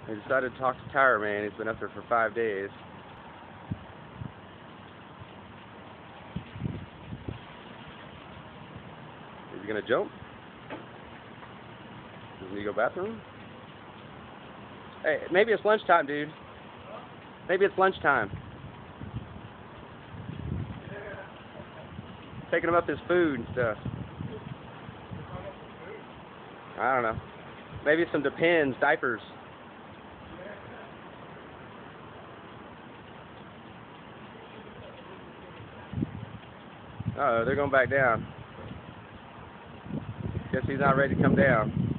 I decided to talk to Tower Man. He's been up there for 5 days. Is he gonna jump? Doesn't he go bathroom? Hey, maybe it's lunchtime, dude. Maybe it's lunchtime. Taking him up his food and stuff. I don't know. Maybe some Depends, diapers. Uh oh, they're going back down. Guess he's not ready to come down.